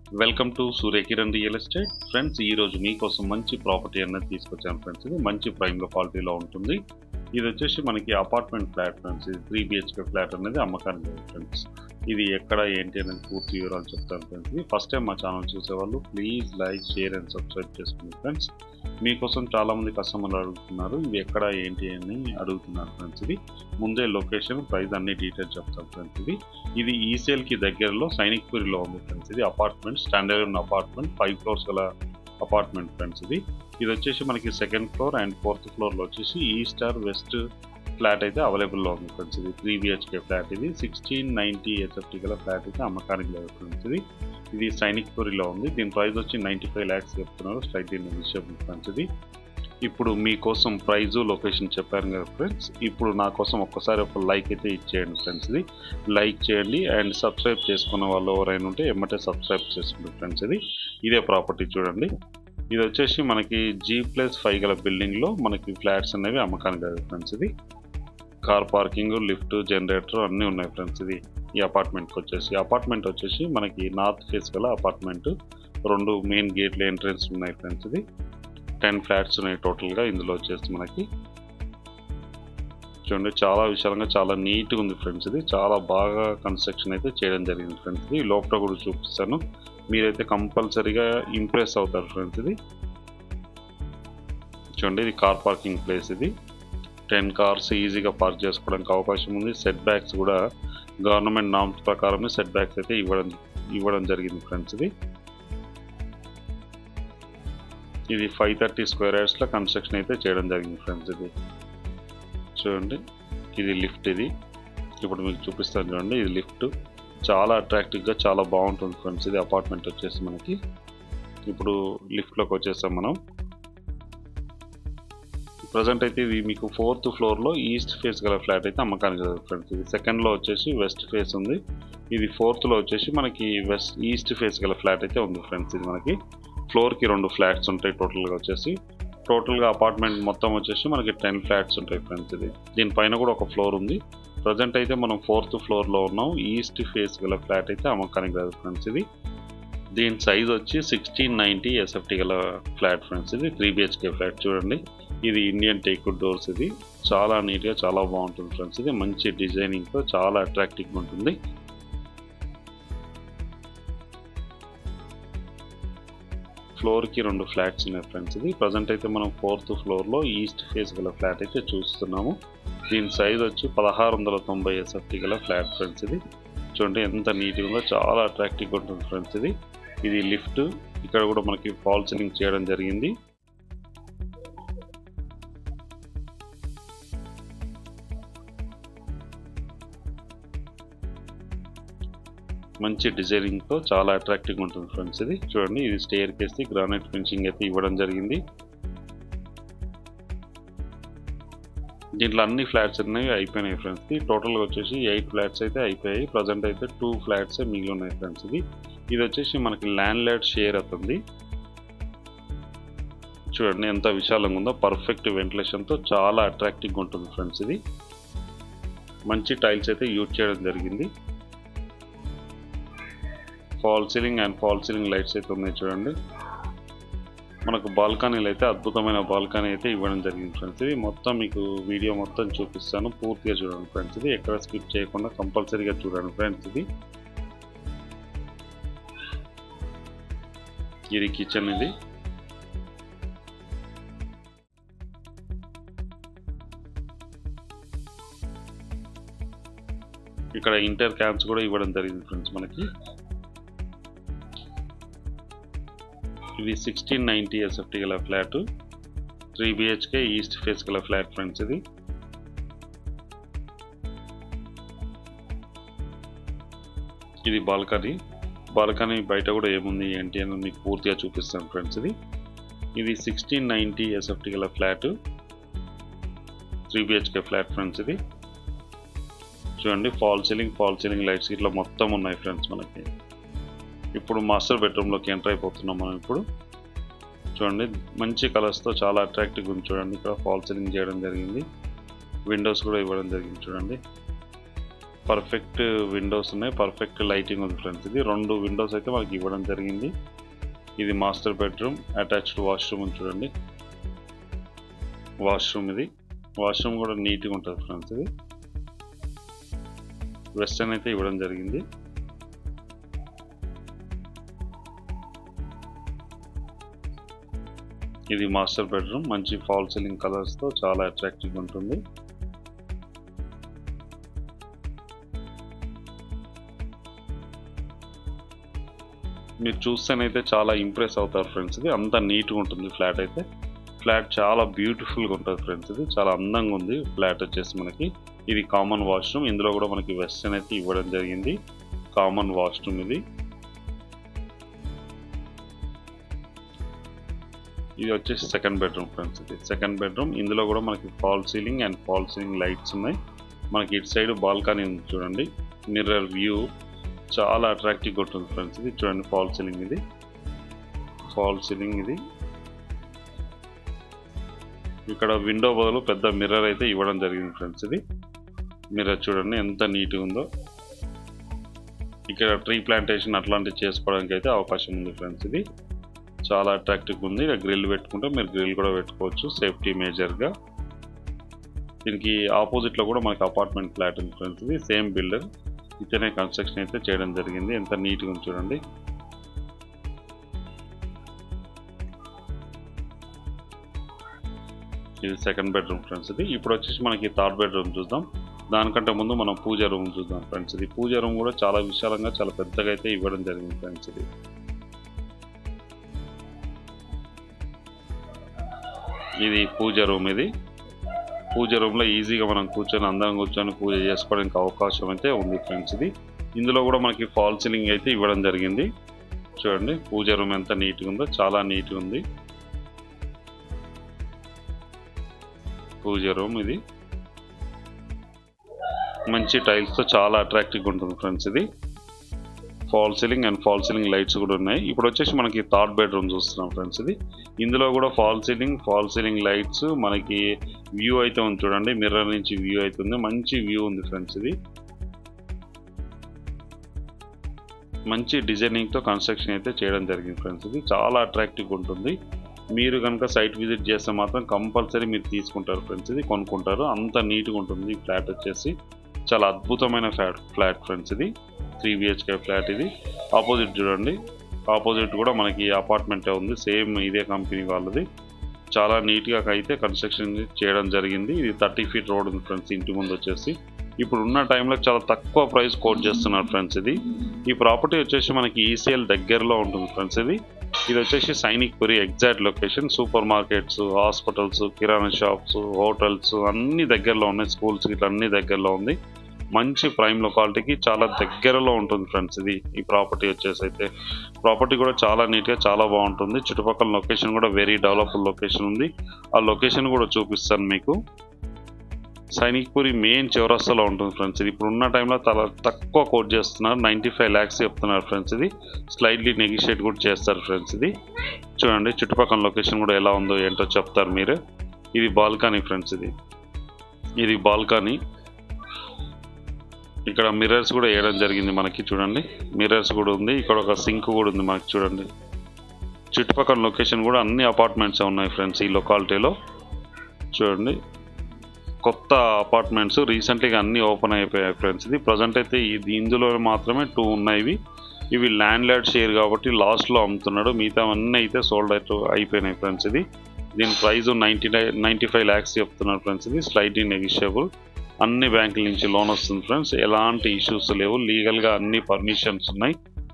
Welcome to Suryakiran real estate friends. ఈ రోజు మీకోసం మంచి ప్రాపర్టీ అనేది తీసుకొచ్చాను ఫ్రెండ్స్. ఇది మంచి ప్రైమ్ క్వాలిటీలో ఉంటుంది. ఇది వచ్చేసి మనకి అపార్ట్మెంట్ ఫ్లాట్ ఫ్రెండ్స్. ఇది 3 BHK ఫ్లాట్ అనేది అమ్మకానికి ఫ్రెండ్స్. ఇది ఎక్కడ ఏంటి అనేది పూర్తి వివరాలు చెప్తాను ఫ్రెండ్స్. ఇది ఫస్ట్ టైం మా ఛానల్ చూసేవాళ్ళు please like, share and subscribe చేసుకోండి ఫ్రెండ్స్. మీకోసం చాలామంది కస్టమర్లు అడుగుతున్నారు, ఇది ఎక్కడ ఏంటి అని అడుగుతున్నారు ఫ్రెండ్స్. ఇది ముందే లొకేషన్, ప్రైస్ అన్ని డీటెయిల్స్ చెప్తాను ఫ్రెండ్స్. ఇది ఈసేల్కి దగ్గరలో సైనిక్పురిలో ఉంది ఫ్రెండ్స్. ఇది అపార్ట్మెంట్, స్టాండర్డ్ అపార్ట్మెంట్, 5 ఫ్లోర్స్ గల అపార్ట్మెంట్ ఫ్రెండ్స్. ఇది వచ్చేసి మనకి 2nd ఫ్లోర్ అండ్ 4th ఫ్లోర్లో వచ్చేసి ఈస్ట్ ఆర్ వెస్ట్ ఫ్లాట్ అయితే అవైలబుల్లో ఉంది ఫ్రెండ్స్. ఇది 3 BHK ఫ్లాట్. ఇది 1690 SFT గల ఫ్లాట్ అయితే అమ్మకానికి లేదు ఫ్రెండ్స్. ఇది సైనిక్పురిలో ఉంది. దీని ప్రైస్ వచ్చి 95 lakhs చెప్తున్నారు స్ట్రైట్ ఇన్ విషయం ఫ్రెండ్స్. ఇప్పుడు మీకోసం ప్రైజు, లొకేషన్ చెప్పాను కదా ఫ్రెండ్స్. ఇప్పుడు నా కోసం ఒక్కసారి ఒక లైక్ అయితే ఇచ్చేయండి ఫ్రెండ్స్. లైక్ చేయండి అండ్ సబ్స్క్రైబ్ చేసుకున్న వాళ్ళు ఎవరైనా ఉంటే ఎమ్మటే సబ్స్క్రైబ్ చేసుకోండి ఫ్రెండ్స్. ఇదే ప్రాపర్టీ చూడండి. ఇది వచ్చేసి మనకి G+5 గల బిల్డింగ్లో మనకి ఫ్లాట్స్ అనేవి అమ్మకానికి కదా friends. Car parking, lift, generator అన్నీ ఉన్నాయి ఫ్రెండ్స్. ఈ అపార్ట్మెంట్కి వచ్చేసి మనకి నార్త్ ఫేస్ గల అపార్ట్మెంట్. 2 మెయిన్ గేట్ల ఎంట్రెన్స్ ఉన్నాయి ఫ్రెండ్స్. 10 ఫ్లాట్స్ ఉన్నాయి టోటల్గా. ఇందులో వచ్చేసి మనకి చూడండి చాలా విశాలంగా, చాలా నీట్గా ఉంది ఫ్రెండ్స్. చాలా బాగా కన్స్ట్రక్షన్ అయితే చేయడం జరిగింది ఫ్రెండ్స్. లోపల కూడా చూపిస్తాను, మీరైతే కంపల్సరీగా ఇంప్రెస్ అవుతారు ఫ్రెండ్స్. చూడండి, ఇది కార్ పార్కింగ్ ప్లేస్. 10 కార్స్ ఈజీగా పార్క్ చేసుకోవడానికి అవకాశం ఉంది. సెట్ బ్యాక్స్ కూడా గవర్నమెంట్ నామ్స్ ప్రకారమే సెట్ బ్యాక్స్ అయితే ఇవ్వడం జరిగింది ఫ్రెండ్స్. ఇది 530 స్క్వేర్ యార్డ్స్లో కన్స్ట్రక్షన్ అయితే చేయడం జరిగింది ఫ్రెండ్స్. చూడండి, ఇది లిఫ్ట్. ఇప్పుడు మీకు చూపిస్తాను చూడండి. ఇది లిఫ్ట్ చాలా అట్రాక్టివ్గా చాలా బాగుంటుంది ఫ్రెండ్స్. అపార్ట్మెంట్ వచ్చేసి మనకి ఇప్పుడు లిఫ్ట్లోకి వచ్చేసాం మనం. ప్రజెంట్ అయితే ఇది మీకు 4th ఫ్లోర్లో ఈస్ట్ ఫేస్ గల ఫ్లాట్ అయితే అమ్మకానికి కదా ఫ్రెండ్స్. 2ndలో వచ్చేసి వెస్ట్ ఫేస్ ఉంది. ఇది 4thలో వచ్చేసి మనకి ఈస్ట్ ఫేస్ గల ఫ్లాట్ అయితే ఉంది ఫ్రెండ్స్. మనకి ఫ్లోర్కి 2 ఫ్లాట్స్ ఉంటాయి టోటల్గా అపార్ట్మెంట్ మొత్తం వచ్చేసి మనకి 10 ఫ్లాట్స్ ఉంటాయి ఫ్రెండ్స్. దీనిపైన కూడా ఒక ఫ్లోర్ ఉంది. ప్రజెంట్ అయితే మనం 4th ఫ్లోర్లో ఉన్నాం. ఈస్ట్ ఫేస్ గల ఫ్లాట్ అయితే అమ్మకానికి కదా ఫ్రెండ్స్. దీని సైజ్ వచ్చి 1690 SFT గల ఫ్లాట్ ఫ్రెండ్స్. 3 BHK flat. చూడండి, ఇది ఇండియన్ టేక్వుడ్ డోర్స్. చాలా నీట్గా చాలా బాగుంటుంది ఫ్రెండ్స్. మంచి డిజైనింగ్తో చాలా అట్రాక్టివ్గా ఉంటుంది. ఫ్లోర్కి 2 ఫ్లాట్స్ ఉన్నాయి ఫ్రెండ్స్. ప్రజెంట్ అయితే మనం 4th ఫ్లోర్లో ఈస్ట్ ఫేస్ గల ఫ్లాట్ అయితే చూస్తున్నాము. దీని సైజ్ వచ్చి 1690 SFT గల ఫ్లాట్ ఫ్రెండ్స్. చూడండి ఎంత నీట్గా ఉందో, చాలా అట్రాక్టివ్గా ఉంటుంది ఫ్రెండ్స్. ఇది లిఫ్ట్. ఇక్కడ కూడా మనకి ఫాల్ సీలింగ్ చేయడం జరిగింది. మంచి డిజైనింగ్తో చాలా అట్రాక్టివ్గా ఉంటుంది ఫ్రెండ్స్. చూడండి, ఇది స్టేర్ కేస్, గ్రానైట్ ఫినిషింగ్ అయితే ఇవ్వడం జరిగింది. దీంట్లో అన్ని ఫ్లాట్స్ అనేవి అయిపోయినాయి ఫ్రెండ్స్. టోటల్గా వచ్చేసి 8 ఫ్లాట్స్ అయితే అయిపోయాయి. ప్రజెంట్ అయితే 2 ఫ్లాట్సే మిగిలి ఉన్నాయి ఫ్రెండ్స్. ఇది వచ్చేసి మనకి ల్యాండ్ లార్డ్ షేర్ అవుతుంది. చూడండి ఎంత విశాలంగా ఉందో, పర్ఫెక్ట్ వెంటిలేషన్తో చాలా అట్రాక్టివ్గా ఉంటుంది ఫ్రెండ్స్. మంచి టైల్స్ అయితే యూజ్ చేయడం జరిగింది. ఫాల్ సీలింగ్ లైట్స్ అయితే ఉన్నాయి. చూడండి, మనకు బాల్కనీలు అయితే అద్భుతమైన బాల్కనీ అయితే ఇవ్వడం జరిగింది ఫ్రెండ్స్. మొత్తం మీకు వీడియో మొత్తం చూపిస్తాను, పూర్తిగా చూడండి ఫ్రెండ్స్. ఎక్కడ స్కిప్ చేయకుండా కంపల్సరీగా చూడండి ఫ్రెండ్స్. ఇది కిచెన్. ఇక్కడ ఇంటర్ క్యాన్స్ కూడా ఇవ్వడం జరిగింది ఫ్రెండ్స్ మనకి. ఇది 1690 SFT గల ఫ్లాట్, 3 BHK ఈస్ట్ ఫేస్ గల ఫ్లాట్ ఫ్రెండ్స్. ఇది బాల్కనీ బయట కూడా ఏముంది ఏంటి అని మీకు పూర్తిగా చూపిస్తాను ఫ్రెండ్స్. ఇది 1690 SFT గల ఫ్లాట్, 3 BHK ఫ్లాట్ ఫ్రెండ్స్. చూడండి, ఫాల్ సీలింగ్ లైట్స్ ఇట్లా మొత్తం ఉన్నాయి ఫ్రెండ్స్ మనకి. ఇప్పుడు మాస్టర్ బెడ్రూమ్లోకి ఎంటర్ అయిపోతున్నాం మనం. ఇప్పుడు చూడండి, మంచి కలర్స్తో చాలా అట్రాక్టివ్గా ఉంది. చూడండి, ఇక్కడ ఫాల్ సీలింగ్ చేయడం జరిగింది. విండోస్ కూడా ఇవ్వడం జరిగింది. చూడండి, పర్ఫెక్ట్ విండోస్ ఉన్నాయి, పర్ఫెక్ట్ లైటింగ్ ఉంది ఫ్రెండ్స్. ఇది 2 విండోస్ అయితే మనకి ఇవ్వడం జరిగింది. ఇది మాస్టర్ బెడ్రూమ్, అటాచ్డ్ వాష్రూమ్ చూడండి. వాష్రూమ్ ఇది, వాష్రూమ్ కూడా నీట్గా ఉంటుంది ఫ్రెండ్స్. ఇది వెస్టర్న్ అయితే ఇవ్వడం జరిగింది. ఇది మాస్టర్ బెడ్రూమ్, మంచి ఫాల్ సీలింగ్ కలర్స్తో చాలా అట్రాక్టివ్గా ఉంటుంది. మీరు చూస్తేనైతే చాలా ఇంప్రెస్ అవుతారు ఫ్రెండ్స్. ఇది అంత నీట్గా ఉంటుంది ఫ్లాట్ అయితే. ఫ్లాట్ చాలా బ్యూటిఫుల్గా ఉంటుంది ఫ్రెండ్స్. ఇది చాలా అందంగా ఉంది ఫ్లాట్ వచ్చేసి మనకి. ఇది కామన్ వాష్రూమ్, ఇందులో కూడా మనకి వెస్టర్న్ అయితే ఇవ్వడం జరిగింది. కామన్ వాష్రూమ్ ఇది. ఇది వచ్చేసి సెకండ్ బెడ్రూమ్ ఫ్రెండ్స్. ఇది సెకండ్ బెడ్రూమ్, ఇందులో కూడా మనకి fall ceiling and fall ceiling lights ఉన్నాయి. మనకి ఇటు సైడ్ బాల్కనీ ఉంది చూడండి, మిర్రర్ వ్యూ చాలా అట్రాక్టివ్గా ఉంటుంది ఫ్రెండ్స్. ఇది చూడండి ఫాల్ సీలింగ్, ఇది ఫాల్ సీలింగ్. ఇది ఇక్కడ విండో బదులు పెద్ద మిర్రర్ అయితే ఇవ్వడం జరిగింది ఫ్రెండ్స్. ఇది మిర్రర్ చూడండి ఎంత నీట్గా ఉందో. ఇక్కడ ట్రీ ప్లాంటేషన్ అట్లాంటివి చేసుకోవడానికి అయితే అవకాశం ఉంది ఫ్రెండ్స్. ఇది చాలా అట్రాక్టివ్గా ఉంది. ఇక్కడ గ్రిల్ పెట్టుకుంటే మీరు గ్రిల్ కూడా పెట్టుకోవచ్చు సేఫ్టీ మేజర్గా. దీనికి ఆపోజిట్లో కూడా మనకి అపార్ట్మెంట్ ఫ్లాట్ ఉంది ఫ్రెండ్స్. ఇది సేమ్ బిల్డర్ ఇతనే కన్స్ట్రక్షన్ అయితే చేయడం జరిగింది. ఎంత నీట్గా ఉంది చూడండి. ఇది సెకండ్ బెడ్రూమ్ ఫ్రెండ్స్. ఇది ఇప్పుడు వచ్చేసి మనకి థర్డ్ బెడ్రూమ్ చూద్దాం. దానికంటే ముందు మనం పూజ రూమ్ చూద్దాం ఫ్రెండ్స్. ఇది పూజ రూమ్ కూడా చాలా విశాలంగా చాలా పెద్దగా అయితే ఇవ్వడం జరిగింది ఫ్రెండ్స్. ఇది పూజ రూమ్. ఇది పూజ రూమ్లో ఈజీగా మనం కూర్చొని అందంగా కూర్చొని పూజ చేసుకోవడానికి అవకాశం అయితే ఉంది ఫ్రెండ్స్. ఇది ఇందులో కూడా మనకి ఫాల్ సీలింగ్ అయితే ఇవ్వడం జరిగింది. చూడండి పూజ రూమ్ ఎంత నీట్గా ఉందో, చాలా నీట్గా ఉంది పూజ రూమ్. ఇది మంచి టైల్స్తో చాలా అట్రాక్టివ్గా ఉంటుంది ఫ్రెండ్స్. ఇది fall ceiling and fall ceiling lights కూడా ఉన్నాయి. ఇప్పుడు వచ్చేసి మనకి థర్డ్ బెడ్రూమ్ చూస్తున్నాం ఫ్రెండ్స్. ఇది ఇందులో కూడా ఫాల్ సీలింగ్ లైట్స్ మనకి వ్యూ అయితే ఉంది చూడండి, మిర్రర్ నుంచి వ్యూ అవుతుంది, మంచి వ్యూ ఉంది ఫ్రెండ్స్. ఇది మంచి డిజైనింగ్తో కన్స్ట్రక్షన్ అయితే చేయడం జరిగింది ఫ్రెండ్స్. ఇది చాలా అట్రాక్టివ్గా ఉంటుంది. మీరు కనుక సైట్ విజిట్ చేస్తే మాత్రం కంపల్సరీ మీరు తీసుకుంటారు ఫ్రెండ్స్. ఇది కొనుక్కుంటారు, అంత నీట్గా ఉంటుంది ఈ ఫ్లాట్ వచ్చేసి. చాలా అద్భుతమైన ఫ్లాట్ ఫ్రెండ్స్. ఇది 3 BHK ఫ్లాట్. ఇది ఆపోజిట్ చూడండి, ఆపోజిట్ కూడా మనకి అపార్ట్మెంటే ఉంది, సేమ్ ఇదే కంపెనీ వాళ్ళది. చాలా నీట్గా అయితే కన్స్ట్రక్షన్ చేయడం జరిగింది. ఇది 30 feet రోడ్ ఉంది ఫ్రెండ్స్ ఇంటి ముందు వచ్చేసి. ఇప్పుడు ఉన్న టైంలో చాలా తక్కువ ప్రైస్ కోట్ చేస్తున్నారు ఫ్రెండ్స్. ఇది ఈ ప్రాపర్టీ వచ్చేసి మనకి ECL దగ్గరలో ఉంటుంది ఫ్రెండ్స్. ఇది వచ్చేసి Sainikpuri exact location. Super markets, hospitals, కిరాణా షాప్స్, హోటల్స్ అన్ని దగ్గరలో ఉన్నాయి, స్కూల్స్ ఇట్లా అన్ని దగ్గరలో ఉంది. మంచి ప్రైమ్ లొకాలిటీకి చాలా దగ్గరలో ఉంటుంది ఫ్రెండ్స్. ఇది ఈ ప్రాపర్టీ వచ్చేసి అయితే ప్రాపర్టీ కూడా చాలా నీట్గా చాలా బాగుంటుంది. చుట్టుపక్కల లొకేషన్ కూడా వెరీ డెవలప్డ్ లొకేషన్ ఉంది. ఆ లొకేషన్ కూడా చూపిస్తాను మీకు. సైనిక్పురి మెయిన్ చౌరస్తాలో ఉంటుంది ఫ్రెండ్స్. ఇది ఇప్పుడు ఉన్న టైంలో చాలా తక్కువ కోట్ చేస్తున్నారు, 95 lakhs చెప్తున్నారు ఫ్రెండ్స్. ఇది స్లైట్లీ నెగిషియేట్ కూడా చేస్తారు ఫ్రెండ్స్. ఇది చూడండి చుట్టుపక్కల లొకేషన్ కూడా ఎలా ఉందో ఏంటో చెప్తారు మీరు. ఇది బాల్కనీ ఫ్రెండ్స్. ఇది బాల్కనీ. ఇక్కడ మిర్రర్స్ కూడా వేయడం జరిగింది మనకి చూడండి, మిర్రర్స్ కూడా ఉంది. ఇక్కడ ఒక సింక్ కూడా ఉంది మనకి చూడండి. చుట్టుపక్కల లొకేషన్ కూడా అన్ని అపార్ట్మెంట్స్ ఉన్నాయి ఫ్రెండ్స్ ఈ లొకాలిటీలో. చూడండి కొత్త అపార్ట్మెంట్స్ రీసెంట్గా అన్నీ ఓపెన్ అయిపోయాయి ఫ్రెండ్స్. ఇది ప్రజెంట్ అయితే ఇందులో మాత్రమే 2 ఉన్నాయి. ఇవి ల్యాండ్ లార్డ్ షేర్ కాబట్టి లాస్ట్లో అమ్ముతున్నాడు, మిగతా అన్నీ అయితే సోల్డ్ అయిపోయినాయి ఫ్రెండ్స్. దీని ప్రైస్ 95 lakhs చెప్తున్నారు ఫ్రెండ్స్. ఇది స్లైట్లీ నెగిషియబుల్. అన్ని బ్యాంకుల నుంచి లోన్ వస్తుంది ఫ్రెండ్స్, ఎలాంటి ఇష్యూస్ లేవు, లీగల్గా అన్ని పర్మిషన్స్ ఉన్నాయి.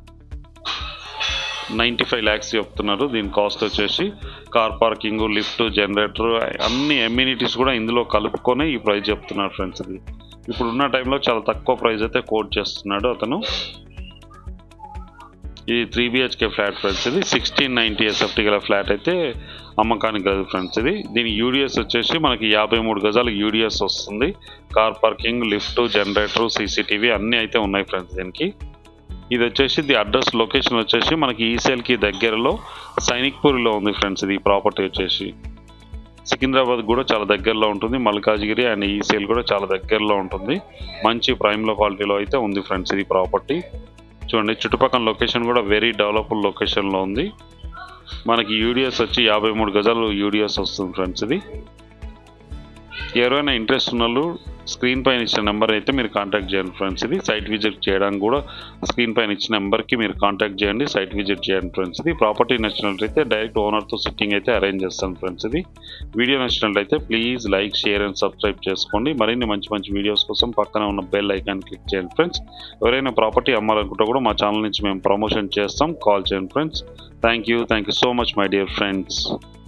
95 lakhs చెప్తున్నారు. దీని కాస్ట్ వచ్చేసి కార్ పార్కింగ్, లిఫ్ట్, జనరేటర్ అన్ని ఎమ్యూనిటీస్ కూడా ఇందులో కలుపుకొని ఈ ప్రైస్ చెప్తున్నారు ఫ్రెండ్స్. ఇప్పుడు ఉన్న టైంలో చాలా తక్కువ ప్రైస్ అయితే కోట్ చేస్తున్నాడు అతను. ఇది 3 BHK ఫ్లాట్ ఫ్రెండ్స్. ఇది 1690 SFT గల ఫ్లాట్ అయితే అమ్మకానికి కాదు ఫ్రెండ్స్. దీని యూడిఎస్ వచ్చేసి మనకి 53 గజాలు యూడిఎస్ వస్తుంది. Car parking, lift, generator, CCTV అన్నీ అయితే ఉన్నాయి ఫ్రెండ్స్ దీనికి. ఇది వచ్చేసి అడ్రస్ లొకేషన్ వచ్చేసి మనకి ECLకి దగ్గరలో సైనిక్పూర్లో ఉంది ఫ్రెండ్స్. ఇది ప్రాపర్టీ వచ్చేసి సికింద్రాబాద్ కూడా చాలా దగ్గరలో ఉంటుంది. మల్కాజ్గిరి అండ్ ఈసీఎల్ కూడా చాలా దగ్గరలో ఉంటుంది. మంచి ప్రైమ్లో క్వాలిటీలో అయితే ఉంది ఫ్రెండ్స్ ఇది ప్రాపర్టీ. చూడండి చుట్టుపక్కల లొకేషన్ కూడా వెరీ డెవలప్డ్ లొకేషన్లో ఉంది. మనకి యూడిఎస్ వచ్చి 53 గజాలు యూడిఎస్ వస్తుంది ఫ్రెండ్స్ ఇది. ఎవరైనా ఇంట్రెస్ట్ ఉన్న వాళ్ళు స్క్రీన్ పైన ఇచ్చిన నెంబర్ అయితే మీరు కాంటాక్ట్ చేయండి ఫ్రెండ్స్ ఇది. సైట్ విజిట్ చేయడానికి కూడా స్క్రీన్ పైన ఇచ్చిన నెంబర్కి మీరు కాంటాక్ట్ చేయండి, సైట్ విజిట్ చేయండి ఫ్రెండ్స్ ఇది. ప్రాపర్టీ నచ్చినట్లయితే డైరెక్ట్ ఓనర్తో సిట్టింగ్ అయితే అరేంజ్ చేస్తాను ఫ్రెండ్స్ ఇది. వీడియో నచ్చినట్లయితే please like, share and subscribe చేసుకోండి. మరిన్ని మంచి వీడియోస్ కోసం పక్కన ఉన్న బెల్ ఐకాన్ క్లిక్ చేయండి ఫ్రెండ్స్. ఎవరైనా ప్రాపర్టీ అమ్మాలనుకుంటే కూడా మా ఛానల్ నుంచి మేము ప్రమోషన్ చేస్తాం, కాల్ చేయండి friends. Thank you so much my dear friends.